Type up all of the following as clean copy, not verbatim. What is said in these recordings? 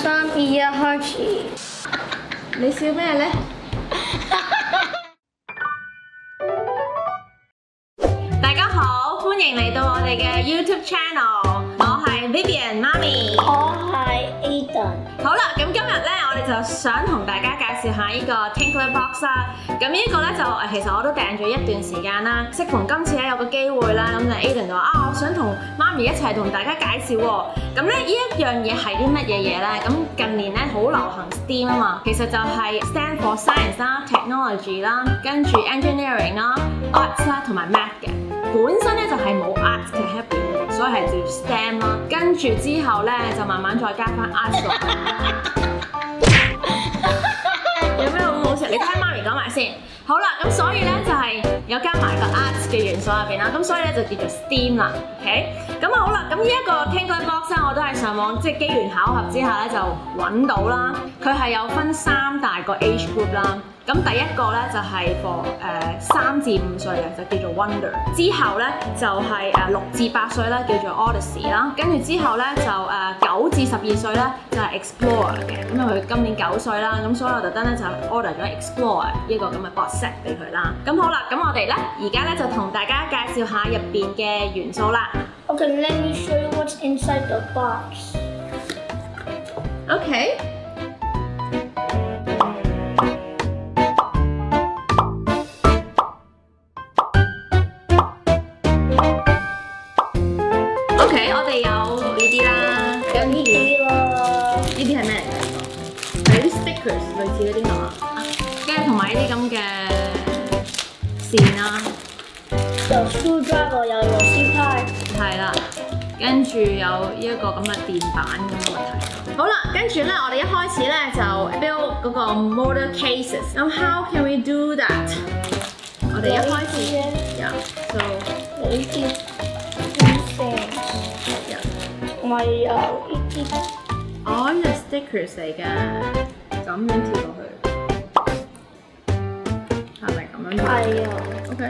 3、2、1開始。 你笑咩咧？大家好，歡迎嚟到我哋嘅 YouTube channel， 我係 Vivian 媽咪， 我係 Aiden。 好啦，咁今日咧，我哋就想同大家介紹下呢個 Tinkler Box 啦。咁呢個咧就其實我都訂咗一段時間啦。適逢今次咧有個機會啦，咁就 Aiden 就話我想同媽咪一齊同大家介紹喎。咁咧呢一樣嘢係啲乜嘢嘢咧？咁近年咧好流行 STEAM 啊嘛，其實就係 stand for science 啦、technology 啦，跟住 engineering 啦、arts 啦同埋 math 嘅。本身咧就係冇 arts 嘅喺入邊嘅，所以係叫 STEM 啦。跟住之後咧就慢慢再加翻 arts 落去。有咩好唔好食？你聽媽咪講埋先。好啦，咁所以咧就係有加埋個 arts 嘅元素入邊啦，咁所以咧就叫做 STEAM 啦 ，OK？ 咁好啦，咁呢一個 Tinkler Box 咧，我都係上網即係機緣巧合之下咧就揾到啦。佢係有分3大個 age group 啦。咁第一個咧就係 for 3至5歲嘅就叫做 Wonder， 之後咧就係6至8歲咧叫做 Odyssey 啦，跟住之後咧就9至12歲咧就係 Explorer 嘅，咁佢今年9歲啦，咁所以我特登咧就 order 咗 Explorer 呢個咁嘅 box set 俾佢啦。咁好啦，咁我哋咧而家咧就同大家介紹下入邊嘅元素啦。 Okay, let me show you what's inside the box. Okay. OK， 我哋有呢啲啦，跟住呢啲係咩嚟㗎？係啲 stickers 類似嗰啲係嘛？跟住同埋呢啲咁嘅線啦， 有 screwdriver， 有螺絲批， 係啦，跟住有呢一個咁嘅電板咁嘅問題。好啦，跟住咧，我哋一開始咧就 build 嗰個 model cases。咁 how can we do that？ 我哋一開始，so 有呢啲同埋有呢啲， 哦，呢係 stickers 嚟嘅，咁樣貼落去，係咪咁樣？ 係啊。 OK。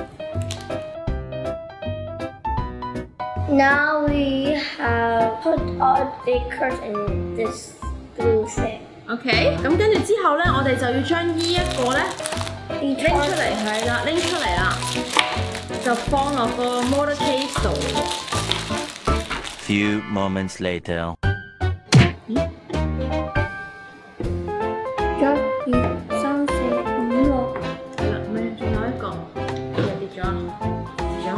Now we have put our stickers in this blue thing. OK， 咁跟住之後咧，我哋就要將呢一個咧拎出嚟，係啦，拎出嚟啦，就放落個 model case 度。 Few moments later. 1、2、3、4、5、6。 係啦，咪仲有一個，跌咗，跌咗。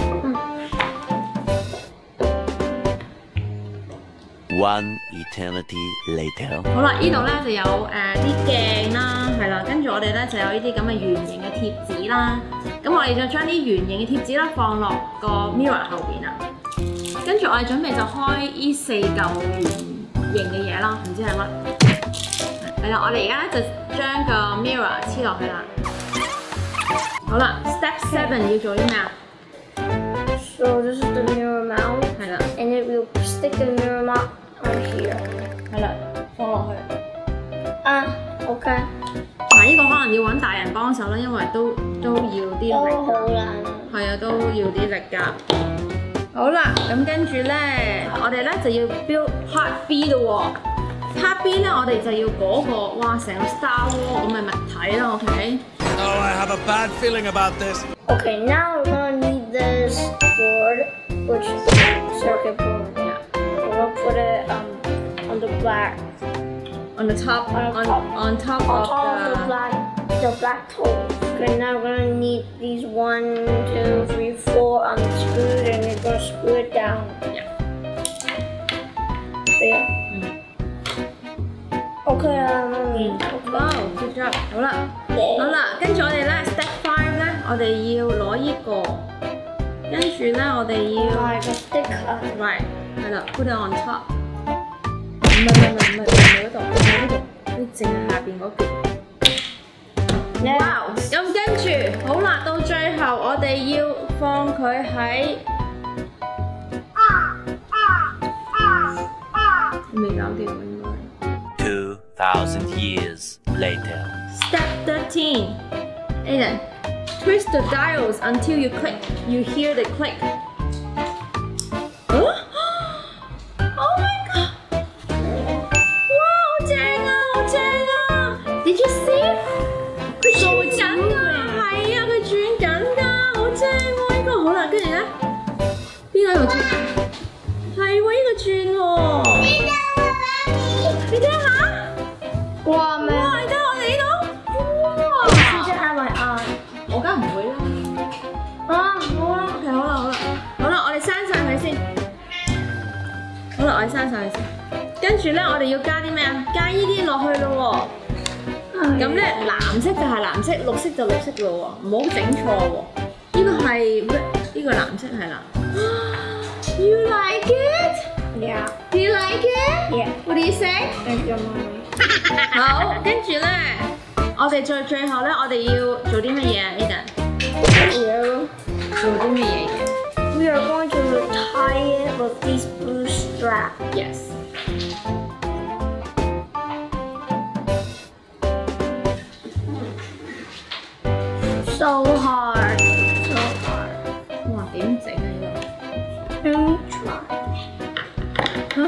One eternity later. 好啦，呢度咧就有啲鏡啦，係啦，跟住我哋咧就有呢啲咁嘅圓形嘅貼紙啦。咁我哋就將啲圓形嘅貼紙啦放落個 mirror 後邊啦。跟住我哋準備就開呢4嚿圓形嘅嘢啦，唔知係乜。係啦，我哋而家咧就將個 mirror 黐落去啦。好啦 ，Step 7要做啲咩啊 So this is the mirror mount. 係啦， And it will stick the mirror mount on here. 係啦，放落去。 OK. 嗱，呢個可能要揾大人幫手啦，因為都要啲力。 都好難。 係啊，都要啲力㗎。好啦，咁跟住咧，我哋咧就要 build part B 咯喎。part B 咧，我哋就要嗰個哇，成個 Star Wars 咁嘅物體啦 ，OK？ Oh, I have a bad feeling about this. Okay, now we're gonna need this board, which is a circuit board. Yeah. We're gonna put it on the black. On the top, on top On of top of the black toes. Okay, now we're gonna need these 1, 2, 3, 4 unscrewed, and we're gonna screw it down. Yeah. There. Okay, Wow, good job！ 好啦，好啦，跟住我哋咧 Step 5咧，我哋要攞呢個，跟住咧我哋要 like a sticker. right 係啦 ，put it on top。唔係嗰度，你淨係下邊嗰橛。哇！咁跟住好啦，到最後我哋要放佢喺未搞掂應該。 2,000 years later. Step 13. Aiden, twist the dials until you hear the click. Huh? Oh my god! 跟住咧，我哋要加啲咩啊？加依啲落去咯喎。咁咧，藍色就係藍色，綠色就綠色咯喎，唔好整錯喎。呢個係呢個藍色係啦。You like it? Yeah. Do you like it? Yeah. What do you say? Thank you, mommy. 好，跟住咧，我哋最後咧，我哋要做啲乜嘢啊 ？Aiden 做啲乜嘢嘅 We are going to tie it with these blue straps. ？Yes。 So hard. So hard. 哇，點整啊呢 Let me try. 個？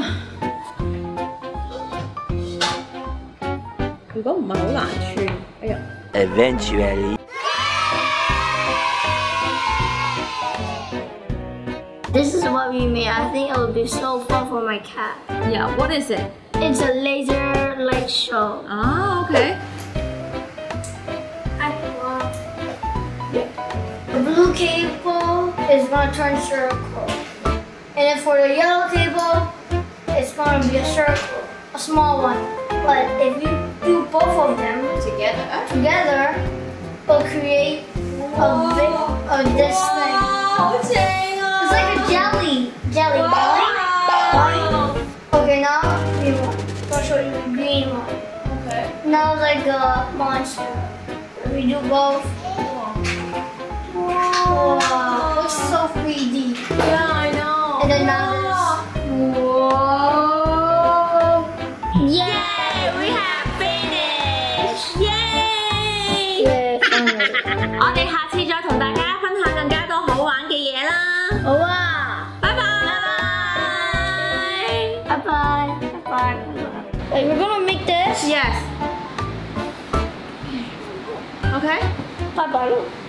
如果唔係好難穿，哎呀！ Eventually. This is what we made. I think it would be so fun for my cat. Yeah, what is it? It's a laser light show. 啊，OK。 The blue cable is going to turn circle. And then for the yellow cable, it's going to be a circle, a small one. But if you do both of them together, it'll create this thing. 好正啊！ It's like a jelly. Okay, now green one. I'll show you the green one. OK。 Now like a monster. If we do both. Wow, looks so 3D. Yeah, I know. And then now this. Whoa! Yay! We have finished! Yay! Yeah, finally. 我哋下次再同大家分享更加多好玩嘅嘢啦。 好啊！ 拜拜。 Bye bye. Bye bye. Wait, we're gonna make this. Yes. OK。 Bye bye.